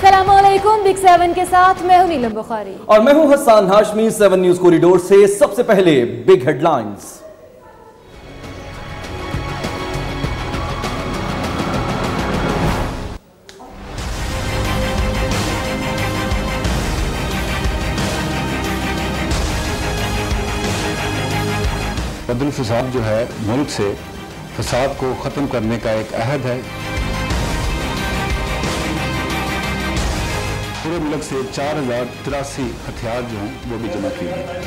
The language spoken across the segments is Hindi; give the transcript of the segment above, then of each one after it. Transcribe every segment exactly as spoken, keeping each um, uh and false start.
अस्सलामुअलैकुम। बिग सेवन के साथ मैं हूं नीलम बुखारी और मैं हूं Hasan Hashmi. Seven news corridor से सबसे पहले बिग हेडलाइंस। रद्दुल फसाद जो है मुल्क से फसाद को ख़त्म करने का एक अहद है। पूरे मुल्क से चार हजार तिरासी हथियार जो हैं वो भी जमा किए गए।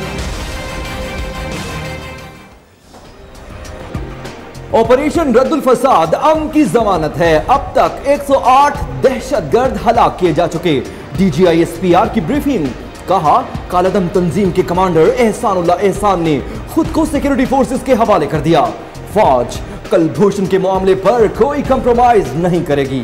ऑपरेशन रद्दुल फसाद अमन की जमानत है। अब तक एक सौ आठ दहशतगर्द हलाक किए जा चुके। डीजीआई एसपीआर की ब्रीफिंग। कहा कालादम तंजीम के कमांडर एहसानुल्लाह एहसान ने खुद को सिक्योरिटी फोर्सेस के हवाले कर दिया। फौज कुलभूषण के मामले पर कोई कंप्रोमाइज नहीं करेगी।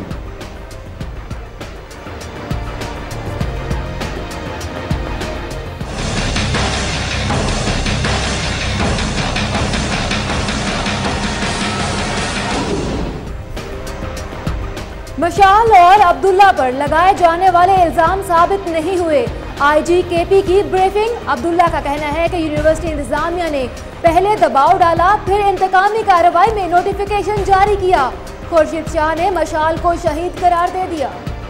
मशाल और अब्दुल्ला पर लगाए जाने वाले इल्जाम साबित नहीं हुए। आईजी केपी की ब्रीफिंग। अब्दुल्ला का कहना है कि यूनिवर्सिटी इंतजामिया ने पहले दबाव डाला, फिर इंतकामी कार्रवाई में नोटिफिकेशन जारी किया। खुर्शीद शाह ने मशाल को शहीद करार दे दिया।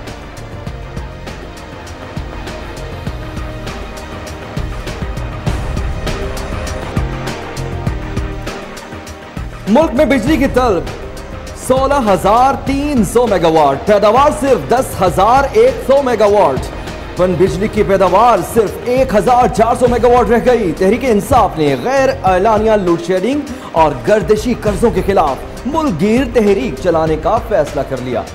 मुल्क में बिजली की तलब सोलह हजार तीन सौ मेगावाट, पैदावार सिर्फ दस हजार एक सौ मेगावाट। पन बिजली की पैदावार सिर्फ एक हजार चार सौ मेगावाट रह गई। तहरीक इंसाफ ने गैर एलानिया लोड शेडिंग और गर्दिशी कर्जों के खिलाफ मुल्क गिर तहरीक चलाने का फैसला कर लिया।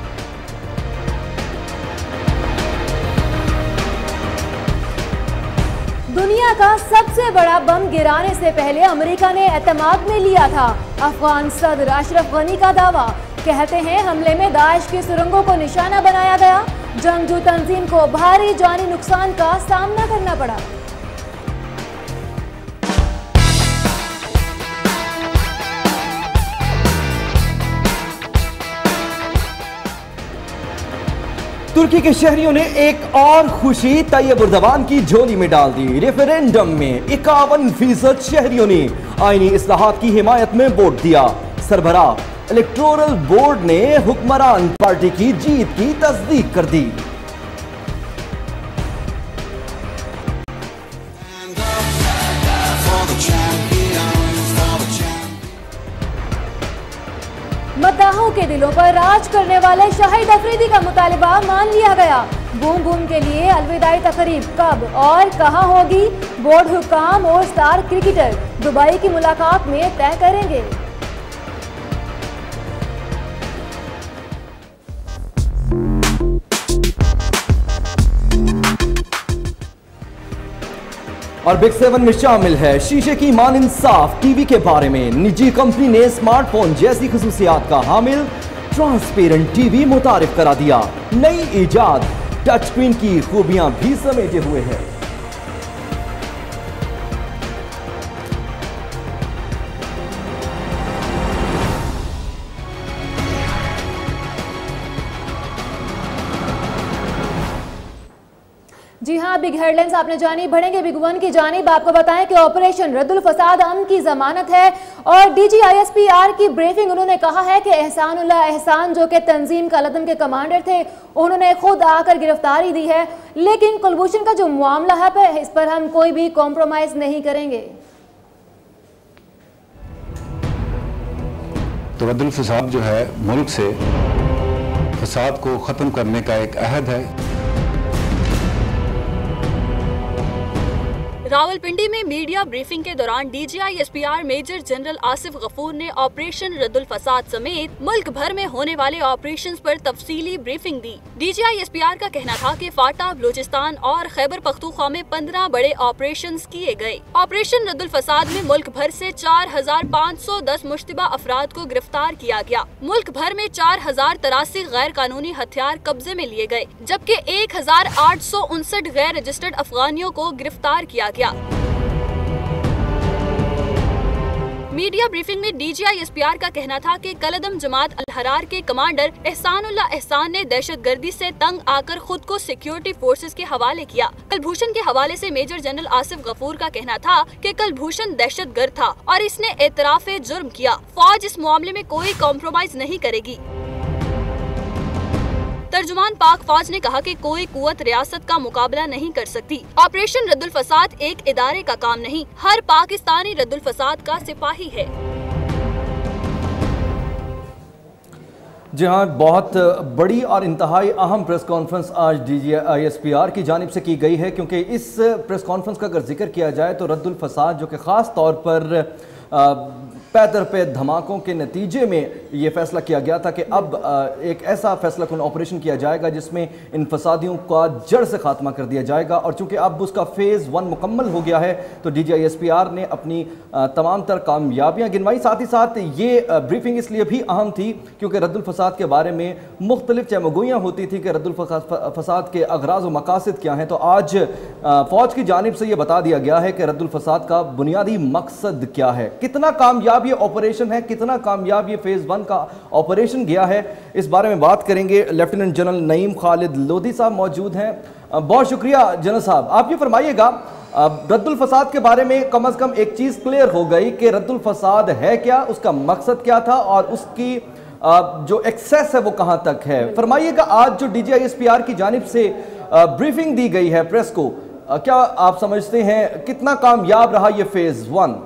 दुनिया का सबसे बड़ा बम गिराने से पहले अमेरिका ने एतमाद में लिया था। अफगान सदर अशरफ गनी का दावा। कहते हैं हमले में दाइश की सुरंगों को निशाना बनाया गया। जंगजू तंजीम को भारी जानी नुकसान का सामना करना पड़ा। तुर्की के शहरियों ने एक और खुशी तैयब उर्दवान की झोली में डाल दी। रेफरेंडम में इक्यावन फीसद शहरियों ने आईनी इस्लाहात की हिमायत में वोट दिया। सरबराह इलेक्टोरल बोर्ड ने हुक्मरान पार्टी की जीत की तस्दीक कर दी। मद्दाहों के दिलों पर राज करने वाले शाहिद अफरीदी का मुतालिबा मान लिया गया। बूम बूम के लिए अलविदाई तकरीब कब और कहां होगी, बोर्ड हुक्काम और स्टार क्रिकेटर दुबई की मुलाकात में तय करेंगे। और बिग सेवन में शामिल है शीशे की मान इंसाफ टीवी के बारे में। निजी कंपनी ने स्मार्टफोन जैसी खुसूसियात का हामिल ट्रांसपेरेंट टीवी मुतारिफ करा दिया। नई इजाद टच स्क्रीन की खूबियां भी समेटे हुए है। जी हाँ, बिग हेडलाइंस आपने जानी। बढ़ेंगे बिग वन की जानिब। आपको बताएं कि ऑपरेशन रद्दुल फसाद अमन की जमानत है और डीजीआईएसपीआर की ब्रीफिंग। उन्होंने कहा है कि एहसानुल्लाह एहसान जो कि तंजीम कालादम के कमांडर थे, उन्होंने खुद आकर गिरफ्तारी दी है, लेकिन कुलभूषण का जो मामला है इस पर हम कोई भी कॉम्प्रोमाइज नहीं करेंगे। तो रद्दुल फसाद जो है मुल्क से फसाद को ख़त्म करने का एक अहद है। रावलपिंडी में मीडिया ब्रीफिंग के दौरान DG ISPR major general Asif Ghafoor ने ऑपरेशन रद्दुल फसाद समेत मुल्क भर में होने वाले ऑपरेशंस पर तफसीली ब्रीफिंग दी। डीजीआईएसपीआर का कहना था कि फाटा, बलूचिस्तान और खैबर पख्तूनख्वा में पंद्रह बड़े ऑपरेशंस किए गए। ऑपरेशन रद्दुल फसाद में मुल्क भर से चार हजार पाँच सौ दस मुश्तबा अफराद को गिरफ्तार किया गया। मुल्क भर में चार हजार तिरासी गैर कानूनी हथियार कब्जे में लिए गए, जबकि एक हजार आठ सौ उनसठ गैर रजिस्टर्ड अफगानियों को गिरफ्तार किया गया। मीडिया ब्रीफिंग में डीजीआईएसपीआर का कहना था कि कलदम जमात अल हरार के कमांडर एहसानुल्लाह एहसान ने दहशतगर्दी से तंग आकर खुद को सिक्योरिटी फोर्सेस के हवाले किया। कलभूषण के हवाले से मेजर जनरल आसिफ गफूर का कहना था कि कलभूषण दहशतगर्द था और इसने एतराफ़े जुर्म किया। फौज इस मामले में कोई कॉम्प्रोमाइज नहीं करेगी। तर्जुमान पाक फौज ने कहा कि कोई कुव्वत रियासत का मुकाबला नहीं कर सकती। ऑपरेशन रद्दुल फसाद एक इदारे का काम नहीं, हर पाकिस्तानी रद्दुल फसाद का सिपाही है। जी हाँ, बहुत बड़ी और इंतहाई अहम प्रेस कॉन्फ्रेंस आज डीजीआईएसपीआर की जानिब से की गई है, क्योंकि इस प्रेस कॉन्फ्रेंस का अगर जिक्र किया जाए तो रद्दुल फसाद जो कि ख़ास तौर पर पैदर पे धमाकों के नतीजे में ये फैसला किया गया था कि अब एक ऐसा फैसला कुन ऑपरेशन किया जाएगा जिसमें इन फसादियों का जड़ से खात्मा कर दिया जाएगा। और चूंकि अब उसका फेज़ वन मुकम्मल हो गया है तो डीजीआईएसपीआर ने अपनी तमाम तर कामयाबियाँ गिनवाई। साथ ही साथ ये ब्रीफिंग इसलिए भी अहम थी क्योंकि रद्दुल फसाद के बारे में मुख्तलिफ चमगोइयाँ होती थी कि रद्दुल फसाद के अगराज़ व मकासद क्या हैं। तो आज फ़ौज की जानिब से ये बता दिया गया है कि रद्दुल फसाद का बुनियादी मकसद क्या है, कितना कामयाब ये ऑपरेशन है, कितना कामयाब ये फेज वन का ऑपरेशन गया है। इस बारे में बात करेंगे। लेफ्टिनेंट जनरल नईम खालिद लोधी साहब मौजूद हैं। बहुत शुक्रिया जनरल साहब। आप ये फरमाइएगा, रद्दुल फसाद के बारे में कम अज कम एक चीज क्लियर हो गई कि रद्दुल फसाद है क्या, उसका मकसद क्या था और उसकी जो एक्सेस है वो कहां तक है। फरमाइएगा, आज जो डीजीआईएसपीआर की जानिब से ब्रीफिंग दी गई है प्रेस को, क्या आप समझते हैं कितना कामयाब रहा ये फेज वन?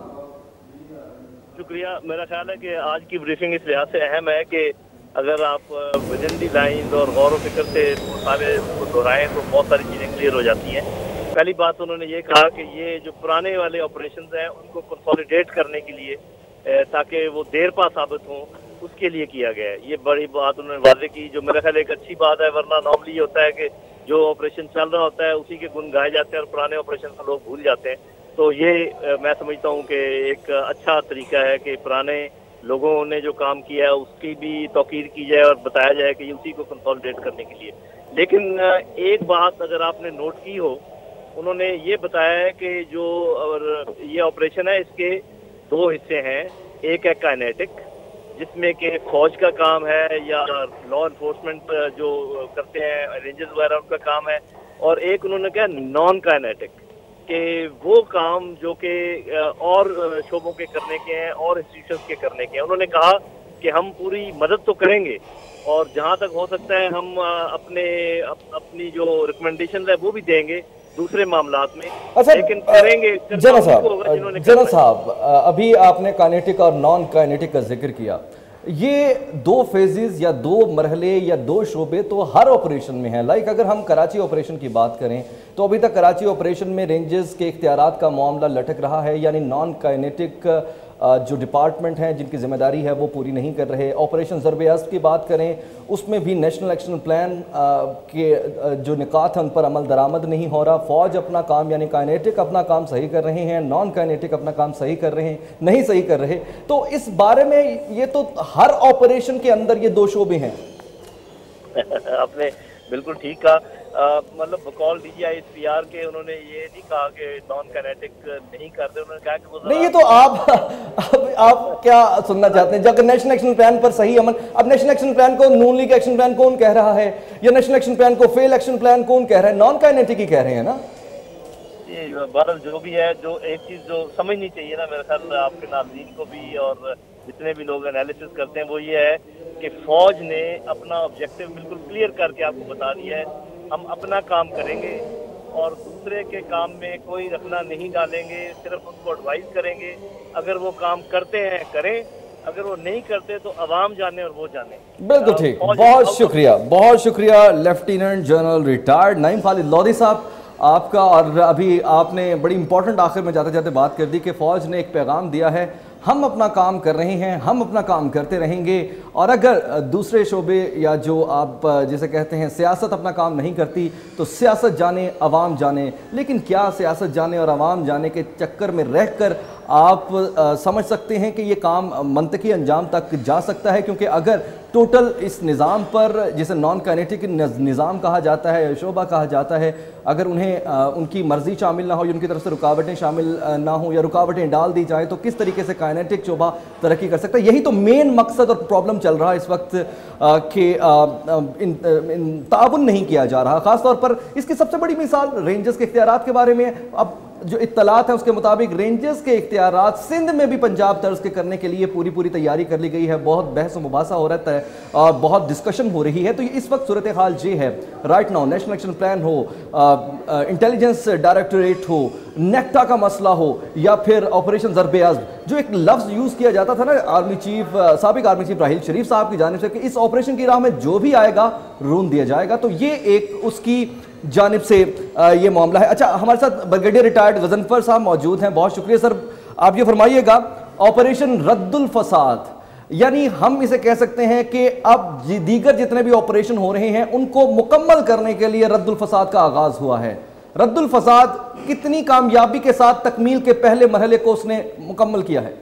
शुक्रिया। मेरा ख्याल है कि आज की ब्रीफिंग इस लिहाज से अहम है कि अगर आप विदिन दी लाइन और गौर व फिक्र से सारे को दोहराएं तो बहुत सारी चीज़ें क्लियर हो जाती हैं। पहली बात उन्होंने ये कहा कि ये जो पुराने वाले ऑपरेशंस हैं उनको कंसोलिडेट करने के लिए ताकि वो देर पा साबित हों, उसके लिए किया गया है। ये बड़ी बात उन्होंने वाज़ेह की, जो मेरा ख्याल एक अच्छी बात है। वरना नॉर्मली ये होता है कि जो ऑपरेशन चल रहा होता है उसी के गुण गाए जाते हैं और पुराने ऑपरेशन को लोग भूल जाते हैं। तो ये मैं समझता हूँ कि एक अच्छा तरीका है कि पुराने लोगों ने जो काम किया है उसकी भी तौकीर की जाए और बताया जाए कि उसी को कंसोलिडेट करने के लिए। लेकिन एक बात अगर आपने नोट की हो, उन्होंने ये बताया है कि जो और ये ऑपरेशन है इसके दो हिस्से हैं। एक है काइनेटिक, जिसमें कि फौज का काम है या लॉ इन्फोर्समेंट जो करते हैं रेंजर्स वगैरह उनका काम है, और एक उन्होंने कहा नॉन काइनेटिक कि वो काम जो कि और शोबों के करने के हैं और इंस्टीट्यूशंस के करने के हैं। उन्होंने कहा कि हम पूरी मदद तो करेंगे और जहां तक हो सकता है हम अपने अप, अपनी जो रिकमेंडेशन है वो भी देंगे दूसरे मामलात में। अच्छा, लेकिन करेंगे। जनरल साहब जनरल साहब अभी आपने काइनेटिक और नॉन काइनेटिक का जिक्र किया। ये दो फेजेस या दो मरहले या दो शोबे तो हर ऑपरेशन में है। लाइक अगर हम कराची ऑपरेशन की बात करें तो अभी तक कराची ऑपरेशन में रेंजर्स के इख्तियारात का मामला लटक रहा है, यानी नॉन काइनेटिक जो डिपार्टमेंट हैं जिनकी जिम्मेदारी है वो पूरी नहीं कर रहे। ऑपरेशन ज़रब-ए-अज़्म की बात करें उसमें भी नेशनल एक्शन प्लान के जो निकात हैं उन पर अमल दरामद नहीं हो रहा। फ़ौज अपना काम यानी काइनेटिक अपना काम सही कर रहे हैं, नॉन काइनेटिक अपना काम सही कर रहे हैं नहीं सही कर रहे। तो इस बारे में ये तो हर ऑपरेशन के अंदर ये दो शोबे हैं। आपने बिल्कुल ठीक कहा। मतलब बकौल डीजीआईएसपीआर के उन्होंने ये नहीं कहा कि नॉन काइनेटिक नहीं करते, उन्होंने कहा कि वो नहीं। ये तो आप अब आप क्या सुनना चाहते हैं? जब नेशनल एक्शन प्लान पर सही अमल, अब नेशनल एक्शन प्लान को नून लीग एक्शन प्लान कौन कह रहा है या नेशनल एक्शन प्लान को फेल एक्शन प्लान कौन कह रहा है? नॉन काइनेटिक ही कह रहे हैं ना। बहरहाल जो भी है, जो एक चीज जो समझनी चाहिए ना मेरे ख्याल आपके नाज़रीन को भी और जितने भी लोग एनालिसिस करते हैं वो ये है कि फौज ने अपना ऑब्जेक्टिव बिल्कुल क्लियर करके आपको बता दिया है। हम अपना काम करेंगे और दूसरे के काम में कोई रखना नहीं डालेंगे, सिर्फ उनको एडवाइस करेंगे। अगर वो काम करते हैं करें, अगर वो नहीं करते तो अवाम जाने और वो जाने। बिल्कुल ठीक। बहुत शुक्रिया, बहुत शुक्रिया lieutenant general retired Naeem Khalid Lodhi sahab आपका। और अभी आपने बड़ी इंपॉर्टेंट आखिर में जाते जाते बात कर दी कि फ़ौज ने एक पैगाम दिया है, हम अपना काम कर रहे हैं, हम अपना काम करते रहेंगे। और अगर दूसरे शोबे या जो आप जिसे कहते हैं सियासत अपना काम नहीं करती तो सियासत जाने, अवाम जाने। लेकिन क्या सियासत जाने और अवाम जाने के चक्कर में रहकर आप आ, समझ सकते हैं कि ये काम मंतकी अंजाम तक जा सकता है, क्योंकि अगर टोटल इस निज़ाम पर, जिसे नॉन काइनेटिक निज़ाम कहा जाता है, शोबा कहा जाता है, अगर उन्हें आ, उनकी मर्जी शामिल ना हो या उनकी तरफ से रुकावटें शामिल ना हो या रुकावटें डाल दी जाए, तो किस तरीके से काइनेटिक शोबा तरक्की कर सकता है। यही तो मेन मकसद और प्रॉब्लम चल रहा है इस वक्त कि इन, इन ताउन नहीं किया जा रहा। खासतौर पर इसकी सबसे बड़ी मिसाल रेंजर्स के इख्तियारात के बारे में। अब जो इत्तलात है उसके मुताबिक रेंजर्स के इख्तियारात सिंध में भी पंजाब तर्ज के करने के लिए पूरी पूरी तैयारी कर ली गई है। बहुत बहस व मुबासा हो रहा है और बहुत डिस्कशन हो रही है। तो इस वक्त सूरत हाल ये है, right now national action plan हो, इंटेलिजेंस डायरेक्टोरेट हो, नेक्टा का मसला हो, या फिर ऑपरेशन ज़रबे अज़्म, जो एक लफ्ज़ यूज़ किया जाता था ना आर्मी चीफ, साबिक आर्मी चीफ राहिल शरीफ साहब की जानिब से कि इस ऑपरेशन की राह में जो भी आएगा रून दिया जाएगा, तो ये एक उसकी जानिब से ये मामला है। अच्छा, हमारे साथ ब्रिगेडियर रिटायर्ड गजनफर साहब मौजूद हैं, बहुत शुक्रिया सर। आप ये फरमाइएगा, ऑपरेशन रद्दुल फसाद, यानी हम इसे कह सकते हैं कि अब दीगर जितने भी ऑपरेशन हो रहे हैं उनको मुकम्मल करने के लिए रद्दुल फसाद का आगाज हुआ है। रद्दुल फसाद कितनी कामयाबी के साथ तकमील के पहले मरहले को उसने मुकम्मल किया है?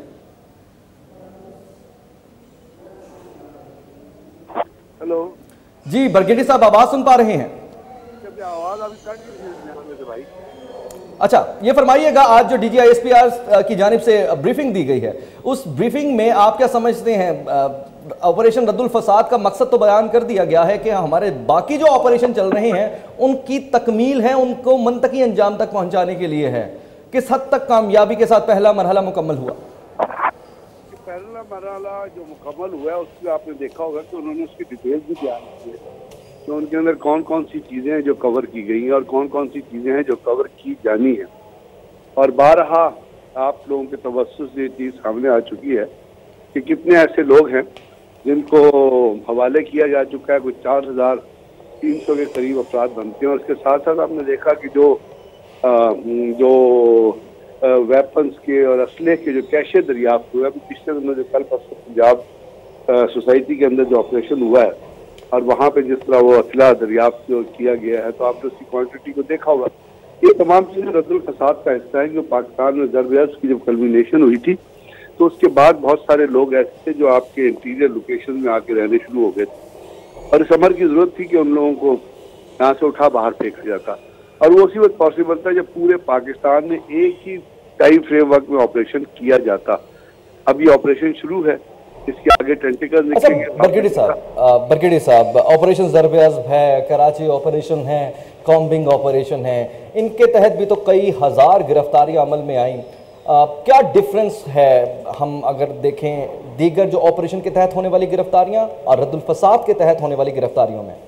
हेलो जी ब्रिगेडियर साहब, आवाज सुन पा रहे हैं? आवाज अभी कट गई भाई। अच्छा, ये फरमाइएगा, आज जो डीजी आईएसपीआर की जानिब से ब्रीफिंग दी गई है, उस ब्रीफिंग में आप क्या समझते हैं? ऑपरेशन रद्दुल फसाद का मकसद तो बयान कर दिया गया है कि हमारे बाकी जो ऑपरेशन चल रहे हैं उनकी तकमील है, उनको मंतकी अंजाम तक पहुंचाने के लिए है। किस हद तक कामयाबी के साथ पहला मरहला मुकम्मल हुआ? पहला मरहला जो मुकम्मल हुआ है उसमें आपने देखा होगा कि उन्होंने उसकी डिटेल्स भी बयान की है, तो उनके अंदर कौन कौन सी चीज़ें हैं जो कवर की गई हैं और कौन कौन सी चीज़ें हैं जो कवर की जानी है। और बारहा आप लोगों के तवज्जुह से ये चीज़ सामने आ चुकी है कि कितने ऐसे लोग हैं जिनको हवाले किया जा चुका है। कुछ चार हज़ार तीन सौ के करीब अपराध बनते हैं। और उसके साथ साथ आपने देखा कि जो आ, जो वेपन्स के और असले के जो कैशे दरियाफ्त हुए, अभी पिछले दिनों जो कल परसों पंजाब सोसाइटी के अंदर जो ऑपरेशन हुआ है और वहाँ पे जिस तरह वो असला दरियाफ्त जो किया गया है, तो आपने उसकी क्वांटिटी को देखा होगा। ये तमाम चीज़ें रद्दुल फसाद का हिस्सा है। जो पाकिस्तान में ज़रबे अज़्म की जब कल्मिनेशन हुई थी, तो उसके बाद बहुत सारे लोग ऐसे थे जो आपके इंटीरियर लोकेशन में आके रहने शुरू हो गए थे और इस अमर की ज़रूरत थी कि उन लोगों को यहाँ से उठा बाहर फेंका जाता। और वो उसी वक्त पॉसिबल था जब पूरे पाकिस्तान में एक ही टाइम फ्रेमवर्क में ऑपरेशन किया जाता। अब ये ऑपरेशन शुरू है, इसके आगे टेंटिकल्स निकलेंगे। ब्रिगेडियर साहब, ब्रिगेडियर साहब, ऑपरेशन ज़रबे अज़्म है, कराची ऑपरेशन है, कॉम्बिंग ऑपरेशन है, इनके तहत भी तो कई हज़ार गिरफ्तारियां अमल में आई। क्या डिफरेंस है हम अगर देखें दीगर जो ऑपरेशन के तहत होने वाली गिरफ्तारियां और रद्दुल फसाद के तहत होने वाली गिरफ्तारियों में?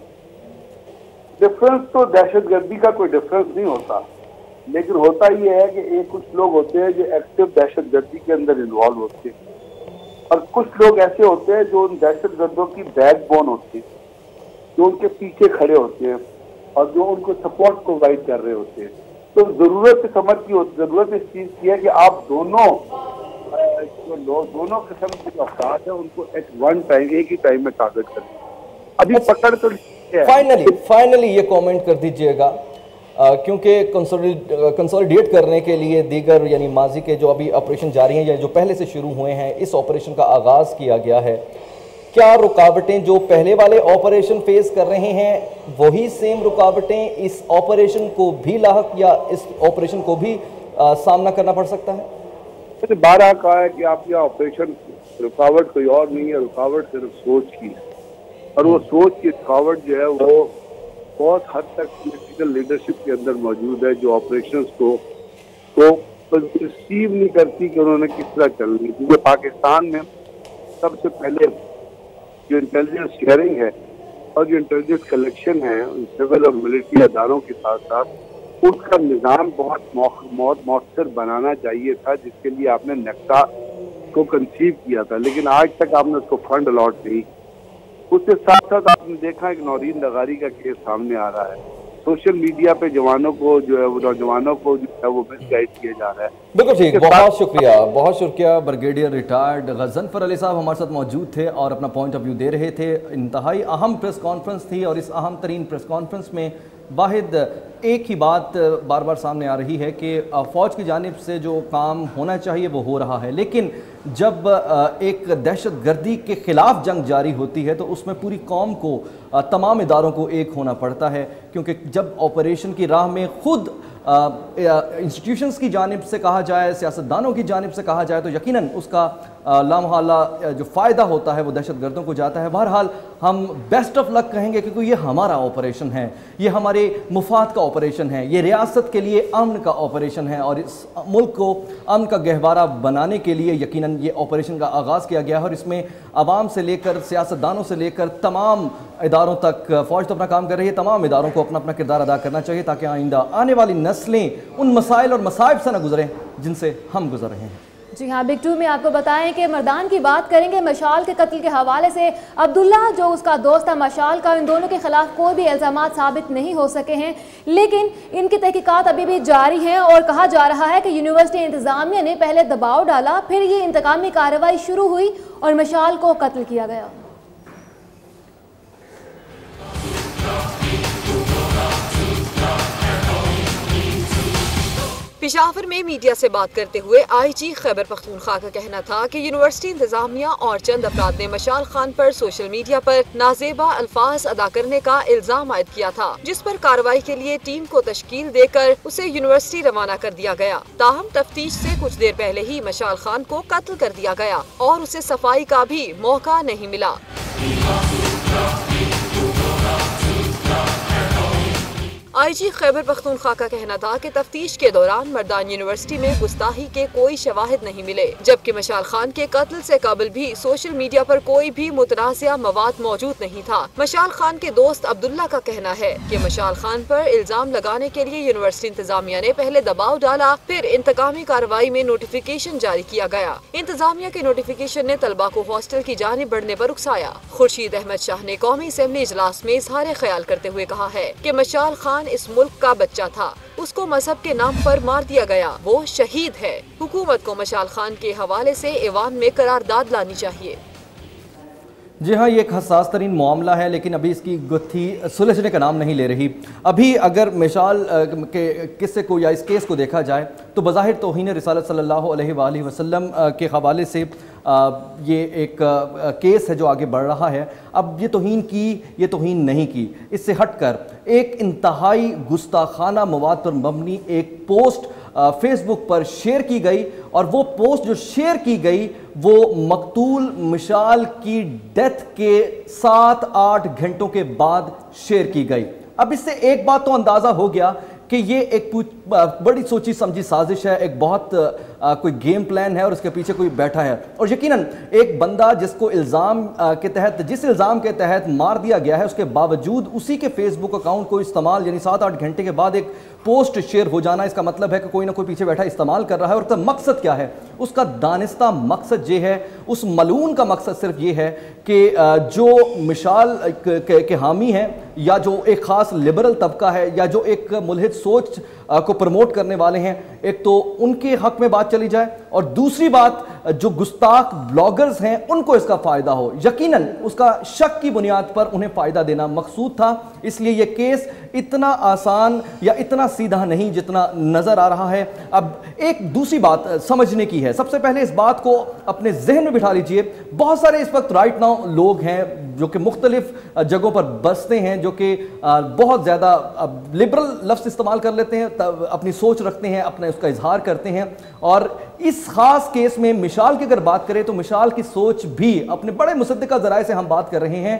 डिफरेंस तो दहशतगर्दी का कोई डिफरेंस नहीं होता, लेकिन होता ये है कि एक कुछ लोग होते हैं जो एक्टिव दहशतगर्दी के अंदर इन्वॉल्व होते हैं और कुछ लोग ऐसे होते हैं जो उन दहशतगर्दों की बैकबोन होती है, जो उनके पीछे खड़े होते हैं और जो उनको सपोर्ट प्रोवाइड कर रहे होते हैं। तो जरूरत समझ की जरूरत इस चीज की है कि आप दोनों जो लोग दोनों किस्म के अफराद हैं उनको एट वन टाइम एक ही टाइम में टारगेट करें। अभी पकड़ तो फाइनली फाइनली ये कमेंट कर दीजिएगा, क्योंकि कंसोलिडेट करने के लिए दीगर यानी माजी के जो अभी ऑपरेशन जारी हैं या जो पहले से शुरू हुए हैं, इस ऑपरेशन का आगाज़ किया गया है। क्या रुकावटें जो पहले वाले ऑपरेशन फेस कर रहे हैं वही सेम रुकावटें इस ऑपरेशन को भी लाहक या इस ऑपरेशन को भी आ, सामना करना पड़ सकता है? मैंने बारह कहा है कि आप यह ऑपरेशन रुकावट कोई और नहीं है, रुकावट सिर्फ सोच की है और वो सोच की रुकावट जो है वो बहुत हद तक पॉलिटिकल लीडरशिप के अंदर मौजूद है, जो ऑपरेशंस को तो रिसीव नहीं करती कि उन्होंने किस तरह चलनी है। क्योंकि पाकिस्तान में सबसे पहले जो इंटेलिजेंस शेयरिंग है और जो इंटेलिजेंस कलेक्शन है सिविल और मिलिट्री अदारों के साथ साथ उसका निज़ाम बहुत बहुत मौसर बनाना चाहिए था, जिसके लिए आपने नेक्टा को कंसीव किया था, लेकिन आज तक आपने उसको फंड अलॉट नहीं। उसके साथ साथ आपने देखा कि नौरीन लगारी का केस सामने आ रहा है, सोशल मीडिया पे जवानों को जो है वो नौजवानों को जो है वो मिसगाइड किया जा रहा है। बिल्कुल ठीक, बहुत शुक्रिया बहुत शुक्रिया। ब्रिगेडियर रिटायर्ड गजनफर अली साहब हमारे साथ मौजूद थे और अपना पॉइंट ऑफ व्यू दे रहे थे। इंतहाई अहम प्रेस कॉन्फ्रेंस थी और इस अहम तरीन प्रेस कॉन्फ्रेंस में वाहिद एक ही बात बार बार सामने आ रही है कि फ़ौज की जानिब से जो काम होना चाहिए वो हो रहा है, लेकिन जब एक दहशत गर्दी के ख़िलाफ़ जंग जारी होती है तो उसमें पूरी कौम को, तमाम इदारों को एक होना पड़ता है, क्योंकि जब ऑपरेशन की राह में ख़ुद इंस्टीट्यूशंस की जानिब से कहा जाए, सियासतदानों की जानिब से कहा जाए तो यकीनन उसका लामहला जो फ़ायदा होता है वो दहशत गर्दों को जाता है। बहरहाल हम बेस्ट ऑफ लक कहेंगे क्योंकि ये हमारा ऑपरेशन है, ये हमारे मुफाद का ऑपरेशन है, ये रियासत के लिए अमन का ऑपरेशन है और इस मुल्क को अमन का गहवारा बनाने के लिए यकीनन ये ऑपरेशन का आगाज़ किया गया है और इसमें आवाम से लेकर, सियासतदानों से लेकर तमाम इदारों तक, फ़ौज तो अपना काम कर रही है, तमाम इदारों को अपना अपना किरदार अदा करना चाहिए ताकि आइंदा आने वाली नस्लें उन मसाइल और मसाइब से न गुजरें जिनसे हम गुजर रहे हैं। जी हाँ, बिग टू में आपको बताएं कि मर्दान की बात करेंगे मशाल के कत्ल के हवाले से। अब्दुल्ला जो उसका दोस्त था मशाल का, इन दोनों के खिलाफ कोई भी इल्ज़ामात साबित नहीं हो सके हैं, लेकिन इनकी तहकीकात अभी भी जारी हैं और कहा जा रहा है कि यूनिवर्सिटी इंतज़ामिया ने पहले दबाव डाला, फिर ये इंतकामी कार्रवाई शुरू हुई और मशाल को कत्ल किया गया। पेशावर में मीडिया से बात करते हुए आई जी खैबर पख्तूनख्वा का कहना था कि यूनिवर्सिटी इंतजामिया और चंद अफराद ने मशाल खान पर सोशल मीडिया पर नाजेबा अल्फाज अदा करने का इल्जाम आयद किया था, जिस पर कार्रवाई के लिए टीम को तश्कील देकर उसे यूनिवर्सिटी रवाना कर दिया गया। ताहम तफ्तीश से कुछ देर पहले ही मशाल खान को कत्ल कर दिया गया और उसे सफाई का भी मौका नहीं मिला। आई जी खैबर पख्तूनख्वा का कहना था कि तफ्तीश के दौरान मर्दान यूनिवर्सिटी में गुस्ताखी के कोई शवाहिद नहीं मिले, जबकि मशाल खान के कत्ल से कबल भी सोशल मीडिया पर कोई भी मुतनाज़िया मवाद मौजूद नहीं था। मशाल खान के दोस्त अब्दुल्ला का कहना है कि मशाल खान पर इल्जाम लगाने के लिए यूनिवर्सिटी इंतजामिया ने पहले दबाव डाला, फिर इंतकामी कार्रवाई में नोटिफिकेशन जारी किया गया। इंतजामिया के नोटिफिकेशन ने तलबा को हॉस्टल की जानिब बढ़ने पर उकसाया। खुर्शीद अहमद शाह ने कौमी असेंबली इजलास में इजहार ख्याल करते हुए कहा है कि मशाल खान इस मुल्क का बच्चा था, उसको मजहब के नाम पर मार दिया गया, वो शहीद है। हुकूमत को मशाल खान के हवाले से ऐवान में करारदाद लानी चाहिए। जी हाँ, ये एक हसास तरीन मामला है, लेकिन अभी इसकी गुत्थी सुलझने का नाम नहीं ले रही। अभी अगर मिसाल के किस्से को या इस केस को देखा जाए तो बज़ाहिर तौहीन रिसालत सल्लल्लाहु अलैहि वसल्लम के हवाले से ये एक केस है जो आगे बढ़ रहा है। अब ये तौहीन की, ये तौहीन नहीं की, इससे हटकर एक इंतहाई गुस्ताखाना मवाद पर मबनी एक पोस्ट फेसबुक पर शेयर की गई और वो पोस्ट जो शेयर की गई वो मकतूल मिशाल की डेथ के सात आठ घंटों के बाद शेयर की गई। अब इससे एक बात तो अंदाज़ा हो गया कि ये एक बड़ी सोची समझी साजिश है, एक बहुत आ, कोई गेम प्लान है और उसके पीछे कोई बैठा है। और यकीनन एक बंदा जिसको इल्ज़ाम के तहत जिस इल्ज़ाम के तहत मार दिया गया है, उसके बावजूद उसी के फेसबुक अकाउंट को इस्तेमाल यानी सात आठ घंटे के बाद एक पोस्ट शेयर हो जाना, इसका मतलब है कि कोई ना कोई पीछे बैठा इस्तेमाल कर रहा है। और उसका मकसद क्या है? उसका दानिस्ता मकसद ये है, उस मलून का मकसद सिर्फ ये है कि जो मिशाल के, के हामी हैं या जो एक ख़ास लिबरल तबका है या जो एक मुल्हिद सोच को प्रमोट करने वाले हैं, एक तो उनके हक में बात चली जाए और दूसरी बात जो गुस्ताख ब्लॉगर्स हैं उनको इसका फ़ायदा हो। यकीनन उसका शक की बुनियाद पर उन्हें फ़ायदा देना मकसूद था, इसलिए यह केस इतना आसान या इतना सीधा नहीं जितना नज़र आ रहा है। अब एक दूसरी बात समझने की है। सबसे पहले इस बात को अपने जहन में बिठा लीजिए, बहुत सारे इस वक्त राइट नाउ लोग हैं जो कि मुख्तलिफ जगहों पर बसते हैं, जो कि बहुत ज़्यादा लिबरल लफ्ज़ इस्तेमाल कर लेते हैं, अपनी सोच रखते हैं, अपने उसका इजहार करते हैं। और इस खास केस में मिशाल की अगर बात करें तो मिशाल की सोच भी अपने बड़े मुसद्दिका ज़राए से हम बात कर रहे हैं,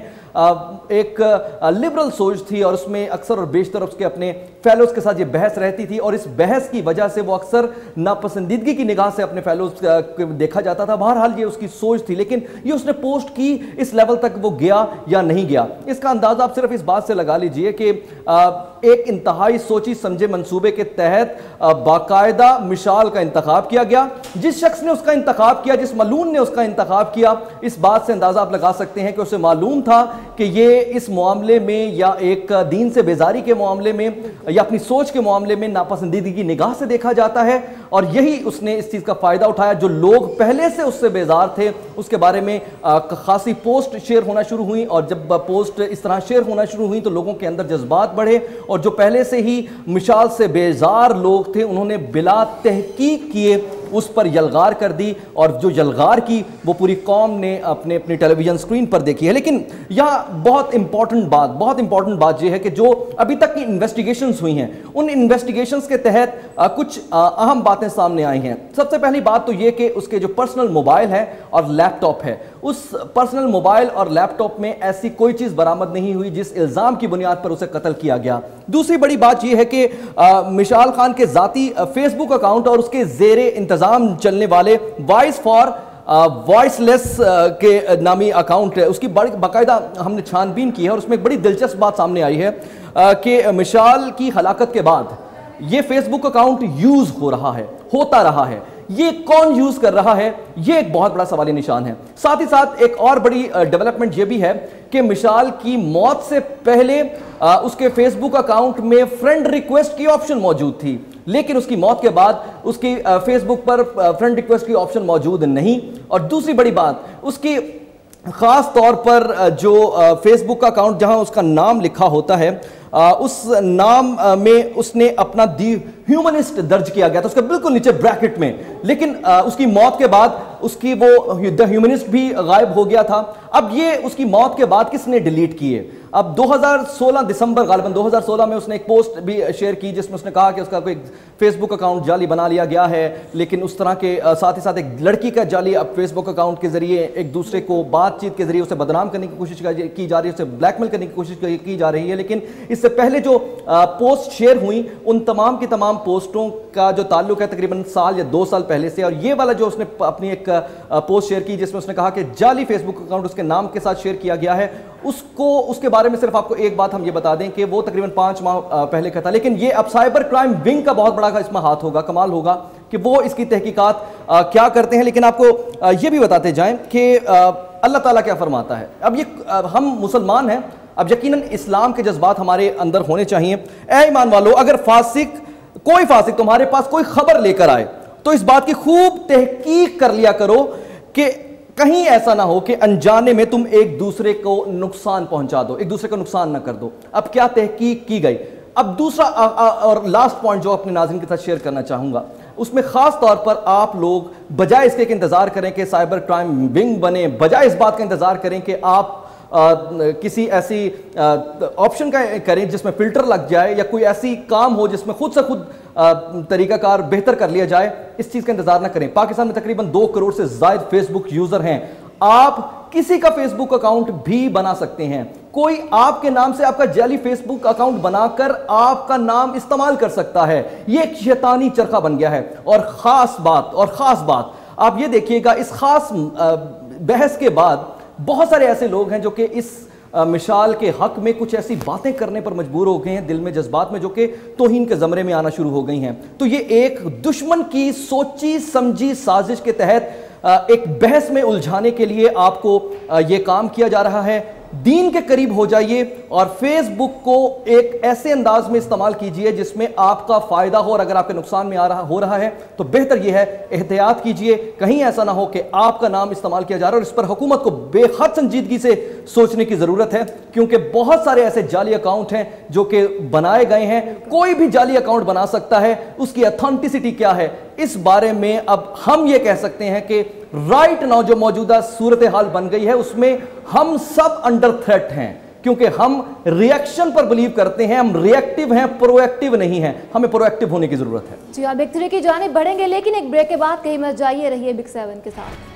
एक लिबरल सोच थी और उसमें अक्सर और बेशतर उसके अपने फेलोज के साथ ये बहस रहती थी और इस बहस की वजह से वो अक्सर नापसंदीदगी की निगाह से अपने फेलोज देखा जाता था। बहरहाल ये उसकी सोच थी, लेकिन ये उसने पोस्ट की, इस लेवल तक वो गया या नहीं गया, इसका अंदाजा आप सिर्फ इस बात से लगा लीजिए कि एक इंतहाई सोची समझे मंसूबे के तहत बाकायदा मिशाल का इंतखाब किया गया। जिस शख्स ने उसका इंतखाब किया, जिस मलून ने उसका इंतखाब किया, इस बात से अंदाजा आप लगा सकते हैं कि उसे मालूम था कि ये इस मामले में या एक दीन से बेजारी के मामले में या अपनी सोच के मामले में नापसंदीदगी की निगाह से देखा जाता है और यही उसने इस चीज़ का फ़ायदा उठाया। जो लोग पहले से उससे बेजार थे उसके बारे में खासी पोस्ट शेयर होना शुरू हुई, और जब पोस्ट इस तरह शेयर होना शुरू हुई तो लोगों के अंदर जज्बात बढ़े, और जो पहले से ही मिशाल से बेजार लोग थे उन्होंने बिला तहकीक किए उस पर यलगार कर दी, और जो यलगार की वो पूरी कौम ने अपने अपनी टेलीविजन स्क्रीन पर देखी है। लेकिन यह बहुत इंपॉर्टेंट बात बहुत इंपॉर्टेंट बात यह है कि जो अभी तक की इन्वेस्टिगेशंस हुई हैं उन इन्वेस्टिगेशंस के तहत आ, कुछ आ, अहम बातें सामने आई हैं। सबसे पहली बात तो यह कि उसके जो पर्सनल मोबाइल है और लैपटॉप है, उस पर्सनल मोबाइल और लैपटॉप में ऐसी कोई चीज बरामद नहीं हुई जिस इल्जाम की बुनियाद पर उसे कत्ल किया गया। दूसरी बड़ी बात यह है कि मिशाल खान के जाती फेसबुक अकाउंट और उसके जेरे इंतजाम चलने वाले वॉइस फॉर वॉइसलेस के नामी अकाउंट है, उसकी बड़ी बाकायदा हमने छानबीन की है और उसमें एक बड़ी दिलचस्प बात सामने आई है कि मिशाल की हलाकत के बाद ये फेसबुक अकाउंट यूज हो रहा है, होता रहा है। ये कौन यूज कर रहा है, ये एक बहुत बड़ा सवाली निशान है। साथ ही साथ एक और बड़ी डेवलपमेंट ये भी है कि मिशाल की मौत से पहले आ, उसके फेसबुक अकाउंट में फ्रेंड रिक्वेस्ट की ऑप्शन मौजूद थी, लेकिन उसकी मौत के बाद उसकी फेसबुक पर फ्रेंड रिक्वेस्ट की ऑप्शन मौजूद नहीं। और दूसरी बड़ी बात, उसकी खास तौर पर जो फेसबुक का अकाउंट जहां उसका नाम लिखा होता है, आ, उस नाम में उसने अपना दी ह्यूमनिस्ट दर्ज किया गया था उसके बिल्कुल नीचे ब्रैकेट में, लेकिन आ, उसकी मौत के बाद उसकी वो द ह्यूमनिस्ट भी गायब हो गया था। अब ये उसकी मौत के बाद किसने डिलीट किए? अब दो हज़ार सोलह दिसंबर गालिबन दो हज़ार सोलह में उसने एक पोस्ट भी शेयर की जिसमें उसने कहा कि उसका कोई फेसबुक अकाउंट जाली बना लिया गया है, लेकिन उस तरह के साथ ही साथ एक लड़की का जाली अब फेसबुक अकाउंट के जरिए एक दूसरे को बातचीत के जरिए उसे बदनाम करने की कोशिश की जा रही है, उसे ब्लैकमेल करने की कोशिश की जा रही है। लेकिन इससे पहले जो पोस्ट शेयर हुई उन तमाम की तमाम पोस्टों का जो ताल्लुक है तकरीबन साल या दो साल पहले से, और ये वाला जो उसने अपनी एक पोस्ट शेयर की जिसमें उसने कहा कि जाली फेसबुक अकाउंट उसके नाम के साथ शेयर किया गया है, उसको उसके बारे में सिर्फ आपको एक बात हम ये बता दें कि वो तकरीबन पांच माह पहले का था। लेकिन ये अब साइबर क्राइम विंग का बहुत बड़ा इसमें हाथ होगा, कमाल होगा कि वो इसकी तहकीकात क्या करते हैं। लेकिन आपको आ, ये भी बताते जाएं कि अल्लाह ताला क्या फरमाता है। अब ये आ, हम मुसलमान हैं, अब यकीनन इस्लाम के जज्बात हमारे अंदर होने चाहिए। ऐ ईमान वालों, अगर फासिक कोई फासिक तुम्हारे पास कोई खबर लेकर आए तो इस बात की खूब तहकीक कर लिया करो कि कहीं ऐसा ना हो कि अनजाने में तुम एक दूसरे को नुकसान पहुंचा दो, एक दूसरे को नुकसान ना कर दो। अब क्या तहकीक की गई? अब दूसरा आ, आ, और लास्ट पॉइंट जो अपने नाज़रीन के साथ शेयर करना चाहूंगा, उसमें खास तौर पर आप लोग बजाय इसके कि इंतजार करें कि साइबर क्राइम विंग बने, बजाय इस बात का इंतजार करें कि आप आ, किसी ऐसी ऑप्शन का करें जिसमें फिल्टर लग जाए या कोई ऐसी काम हो जिसमें खुद से खुद तरीकाकार बेहतर कर लिया जाए, इस चीज का इंतजार ना करें। पाकिस्तान में तकरीबन दो करोड़ से ज्यादा फेसबुक यूजर हैं। आप किसी का फेसबुक अकाउंट भी बना सकते हैं। कोई आपके नाम से आपका जाली फेसबुक अकाउंट बनाकर आपका नाम इस्तेमाल कर सकता है। यह एक शैतानी चरखा बन गया है। और खास बात और खास बात आप ये देखिएगा, इस खास बहस के बाद बहुत सारे ऐसे लोग हैं जो कि इस मिशाल के हक में कुछ ऐसी बातें करने पर मजबूर हो गए हैं, दिल में जज्बात में, जो कि तौहीन के ज़मरे में आना शुरू हो गई हैं। तो ये एक दुश्मन की सोची समझी साजिश के तहत एक बहस में उलझाने के लिए आपको ये काम किया जा रहा है। दीन के करीब हो जाइए और फेसबुक को एक ऐसे अंदाज में इस्तेमाल कीजिए जिसमें आपका फायदा हो, और अगर आपके नुकसान में आ रहा हो रहा है तो बेहतर यह है एहतियात कीजिए, कहीं ऐसा ना हो कि आपका नाम इस्तेमाल किया जा रहा है। और इस पर हुकूमत को बेहद संजीदगी से सोचने की जरूरत है, क्योंकि बहुत सारे ऐसे जाली अकाउंट हैं जो कि बनाए गए हैं। कोई भी जाली अकाउंट बना सकता है, उसकी अथेंटिसिटी क्या है इस बारे में अब हम ये कह सकते हैं कि राइट नाउ जो मौजूदा सूरत हाल बन गई है उसमें हम सब अंडर थ्रेट हैं, क्योंकि हम रिएक्शन पर बिलीव करते हैं, हम रिएक्टिव हैं, प्रोएक्टिव नहीं हैं। हमें प्रोएक्टिव होने की जरूरत है। जी आप बिग थ्री की जानिब बढ़ेंगे, लेकिन एक ब्रेक के बाद कहीं मत जाइए, रहिए बिग सेवन के साथ।